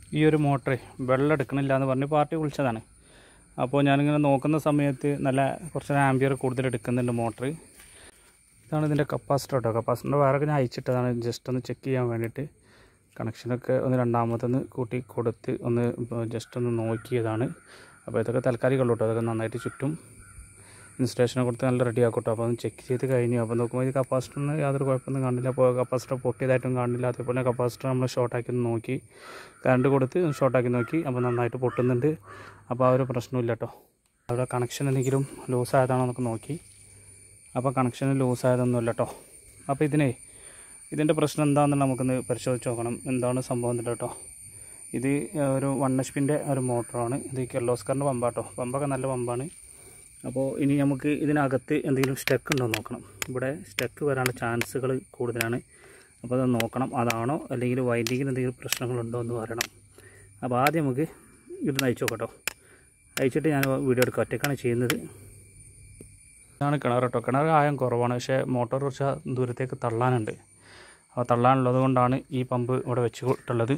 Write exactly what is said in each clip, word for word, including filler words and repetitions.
ഈ ഒരു മോട്ടർ വെള്ളം എടുക്കണില്ല എന്ന് പറഞ്ഞ് പാർട്ടി വിളിച്ചതാണ്. അപ്പോൾ ഞാനിങ്ങനെ നോക്കുന്ന സമയത്ത് നല്ല കുറച്ച് ആംബിയർ കൂടുതൽ എടുക്കുന്നുണ്ട് മോട്ടർ. ഇതാണ് ഇതിൻ്റെ കപ്പാസിറ്റർ കേട്ടോ. കപ്പാസിറ്ററിൻ്റെ വയറൊക്കെ ഞാൻ അയച്ചിട്ടതാണ് ജസ്റ്റ് ഒന്ന് ചെക്ക് ചെയ്യാൻ വേണ്ടിയിട്ട്. കണക്ഷനൊക്കെ ഒന്ന് രണ്ടാമത്തൊന്ന് കൂട്ടി കൊടുത്ത് ഒന്ന് ജസ്റ്റ് ഒന്ന് നോക്കിയതാണ്. അപ്പോൾ ഇതൊക്കെ താൽക്കാലികമുള്ളൂ കേട്ടോ. അതൊക്കെ നന്നായിട്ട് ചുറ്റും ഇൻസ്റ്റലേഷനെ കൊടുത്ത് നല്ല റെഡി ആക്കും കേട്ടോ. അപ്പോൾ ഒന്ന് ചെക്ക് ചെയ്ത് കഴിഞ്ഞു. അപ്പോൾ നോക്കുമ്പോൾ ഈ കപ്പാസിറ്ററിന് യാതൊരു കുഴപ്പമൊന്നും കാണില്ല. അപ്പോൾ കപ്പാസിറ്റർ പൊട്ടിയതായിട്ടും കാണില്ല. അതേപോലെ കപ്പാസിറ്റർ നമ്മൾ ഷോർട്ടാക്കി നോക്കി, കറണ്ട് കൊടുത്ത് ഷോർട്ടാക്കി നോക്കി. അപ്പോൾ നന്നായിട്ട് പൊട്ടുന്നുണ്ട്. അപ്പോൾ ആ ഒരു പ്രശ്നമില്ല കേട്ടോ. അവിടെ കണക്ഷൻ എന്തെങ്കിലും ലൂസായതാണോ എന്നൊക്കെ നോക്കി. അപ്പോൾ കണക്ഷൻ ലൂസായതൊന്നുമില്ല കേട്ടോ. അപ്പോൾ ഇതിനെ ഇതിൻ്റെ പ്രശ്നം എന്താണെന്ന് നമുക്കൊന്ന് പരിശോധിച്ച് നോക്കണം. എന്താണ് സംഭവം കേട്ടോ. ഇത് ഒരു വൺ എച്ച് പിൻ്റെ ഒരു മോട്ടറാണ്. ഇത് കിർലോസ്കറിൻ്റെ പമ്പാട്ടോ. പമ്പൊക്കെ നല്ല പമ്പാണ്. അപ്പോൾ ഇനി നമുക്ക് ഇതിനകത്ത് എന്തെങ്കിലും സ്റ്റക്ക് ഉണ്ടോ എന്ന് നോക്കണം. ഇവിടെ സ്റ്റക്ക് വരാനുള്ള ചാൻസുകൾ കൂടുതലാണ്. അപ്പോൾ അത് നോക്കണം. അതാണോ അല്ലെങ്കിൽ വൈൻഡിങ്ങിന് എന്തെങ്കിലും പ്രശ്നങ്ങളുണ്ടോ എന്ന് പറയണം. അപ്പോൾ ആദ്യം നമുക്ക് ഇത് അയച്ചു നോക്കട്ടോ. അയച്ചിട്ട് ഞാൻ വീഡിയോ എടുക്കുക. ഒറ്റയ്ക്കാണ് ചെയ്യുന്നത്. ഇതാണ് കിണർ കേട്ടോ. കിണർ ആയം കുറവാണ്. പക്ഷേ മോട്ടോർ കുറച്ച് ദൂരത്തേക്ക് തള്ളാനുണ്ട്. അപ്പോൾ തള്ളാനുള്ളത് കൊണ്ടാണ് ഈ പമ്പ് ഇവിടെ വെച്ചിട്ടുള്ളത്.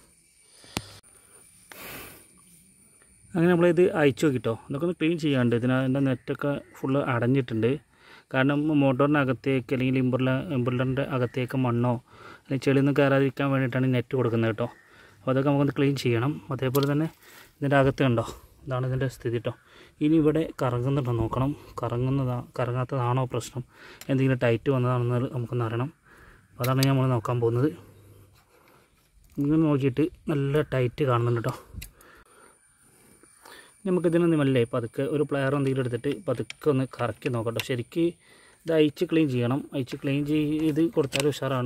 അങ്ങനെ നമ്മളിത് അയച്ചു നോക്കിട്ടോ. ഇതൊക്കെ ഒന്ന് ക്ലീൻ ചെയ്യാണ്ട്. ഇതിൻ്റെ നെറ്റൊക്കെ ഫുള്ള് അടഞ്ഞിട്ടുണ്ട്. കാരണം മോട്ടോറിനകത്തേക്ക് അല്ലെങ്കിൽ ഇമ്പർല ഇമ്പർലറിൻ്റെ അകത്തേക്ക് മണ്ണോ അല്ലെങ്കിൽ ചെളിയൊന്നും കയറാതിരിക്കാൻ വേണ്ടിയിട്ടാണ് നെറ്റ് കൊടുക്കുന്നത് കേട്ടോ. അപ്പോൾ അതൊക്കെ നമുക്കൊന്ന് ക്ലീൻ ചെയ്യണം. അതേപോലെ തന്നെ ഇതിൻ്റെ അകത്ത് കണ്ടോ, ഇതാണ് ഇതിൻ്റെ സ്ഥിതി കേട്ടോ. ഇനി ഇവിടെ കറങ്ങുന്നുണ്ടോ നോക്കണം. കറങ്ങുന്നതാ കറങ്ങാത്തതാണോ പ്രശ്നം, എന്തെങ്കിലും ടൈറ്റ് വന്നതാണെന്ന് നമുക്കൊന്ന് അറിയണം. അപ്പോൾ അതാണ് നമ്മൾ നോക്കാൻ പോകുന്നത്. ഇങ്ങനെ നോക്കിയിട്ട് നല്ല ടൈറ്റ് കാണുന്നുണ്ട് കേട്ടോ. നമുക്കിതിനൊന്നും അല്ലേ പതുക്കെ ഒരു പ്ലെയർ എന്തെങ്കിലും എടുത്തിട്ട് പതുക്കെ ഒന്ന് കറക്കി നോക്കട്ടോ. ശരിക്ക് ഇത് അയച്ച് ക്ലീൻ ചെയ്യണം. അയച്ച് ക്ലീൻ ചെയ്ത് കൊടുത്താൽ ഉഷാറാണ്.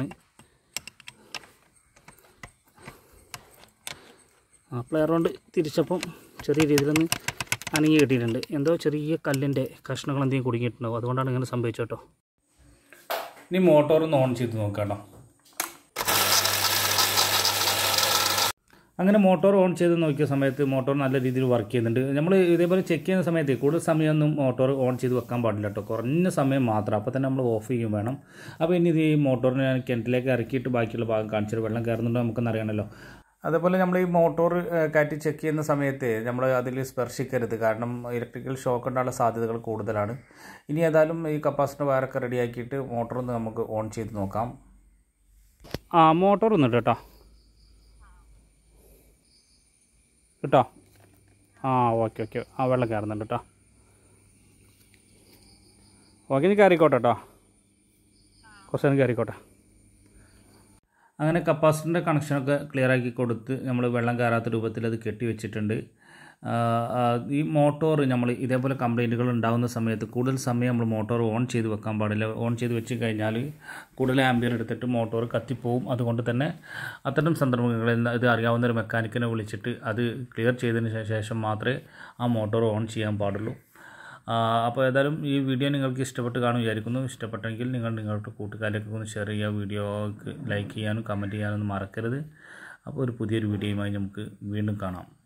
ആ പ്ലെയർ കൊണ്ട് തിരിച്ചപ്പം ചെറിയ രീതിയിലൊന്ന് അനങ്ങി കിട്ടിയിട്ടുണ്ട്. എന്തോ ചെറിയ കല്ലിൻ്റെ കഷ്ണങ്ങൾ എന്തെങ്കിലും കുടുങ്ങിയിട്ടുണ്ടാവും. അതുകൊണ്ടാണ് ഇങ്ങനെ സംഭവിച്ചത് കേട്ടോ. ഇനി മോട്ടോർ ഒന്ന് ഓൺ ചെയ്ത് നോക്കാം കേട്ടോ. അങ്ങനെ മോട്ടോർ ഓൺ ചെയ്ത് നോക്കിയ സമയത്ത് മോട്ടോർ നല്ല രീതിയിൽ വർക്ക് ചെയ്യുന്നുണ്ട്. നമ്മൾ ഇതേപോലെ ചെക്ക് ചെയ്യുന്ന സമയത്ത് കൂടുതൽ സമയമൊന്നും മോട്ടോർ ഓൺ ചെയ്ത് വെക്കാൻ പാടില്ല കേട്ടോ. കുറഞ്ഞ സമയം മാത്രം. അപ്പോൾ തന്നെ നമ്മൾ ഓഫ് ചെയ്യും വേണം. അപ്പോൾ ഇനി ഇത് ഈ മോട്ടോറിനെ ഞാൻ കിണറ്റിലേക്ക് ഇറക്കിയിട്ട് ബാക്കിയുള്ള ഭാഗം കാണിച്ചിട്ട് വെള്ളം കയറുന്നുണ്ടോ നമുക്കൊന്ന് അറിയണമല്ലോ. അതേപോലെ നമ്മൾ ഈ മോട്ടോർ കയറ്റി ചെക്ക് ചെയ്യുന്ന സമയത്ത് നമ്മൾ അതിൽ സ്പർശിക്കരുത്. കാരണം ഇലക്ട്രിക്കൽ ഷോക്ക് ഉണ്ടാകാനുള്ള സാധ്യതകൾ കൂടുതലാണ്. ഇനി ഏതായാലും ഈ കപ്പാസിറ്റർ വയറൊക്കെ റെഡിയാക്കിയിട്ട് മോട്ടോറൊന്ന് നമുക്ക് ഓൺ ചെയ്ത് നോക്കാം. ആ മോട്ടോർ ഒന്നുണ്ട് കേട്ടോ കേട്ടോ ആ ഓക്കെ ഓക്കെ ആ വെള്ളം കയറുന്നുണ്ട് കേട്ടോ. ഓക്കെ ഇനി കയറിക്കോട്ടെ കേട്ടോ. കുറച്ച് നേരം കയറിക്കോട്ടെ. അങ്ങനെ കപ്പാസിറ്ററിൻ്റെ കണക്ഷനൊക്കെ ക്ലിയർ ആക്കി കൊടുത്ത് നമ്മൾ വെള്ളം കയറാത്ത രൂപത്തിൽ അത് കെട്ടി വെച്ചിട്ടുണ്ട്. ഈ മോട്ടോർ നമ്മൾ ഇതേപോലെ കംപ്ലൈൻറ്റുകൾ ഉണ്ടാകുന്ന സമയത്ത് കൂടുതൽ സമയം നമ്മൾ മോട്ടോർ ഓൺ ചെയ്ത് വെക്കാൻ പാടില്ല. ഓൺ ചെയ്ത് വെച്ച് കഴിഞ്ഞാൽ കൂടുതൽ ആംബിയർ എടുത്തിട്ട് മോട്ടോർ കത്തിപ്പോവും. അതുകൊണ്ട് തന്നെ അത്തരം സന്ദർഭങ്ങളിൽ ഇത് അറിയാവുന്ന ഒരു മെക്കാനിക്കിനെ വിളിച്ചിട്ട് അത് ക്ലിയർ ചെയ്തതിന് ശേഷം മാത്രമേ ആ മോട്ടോർ ഓൺ ചെയ്യാൻ പാടുള്ളൂ. അപ്പോൾ ഏതായാലും ഈ വീഡിയോ നിങ്ങൾക്ക് ഇഷ്ടപ്പെട്ട് കാണും വിചാരിക്കുന്നു. ഇഷ്ടപ്പെട്ടെങ്കിൽ നിങ്ങൾ നിങ്ങളുടെ കൂട്ടുകാരിലേക്ക് ഒന്ന് ഷെയർ ചെയ്യുക. വീഡിയോക്ക് ലൈക്ക് ചെയ്യാനും കമൻറ്റ് ചെയ്യാനൊന്നും മറക്കരുത്. അപ്പോൾ ഒരു പുതിയൊരു വീഡിയോയുമായി നമുക്ക് വീണ്ടും കാണാം.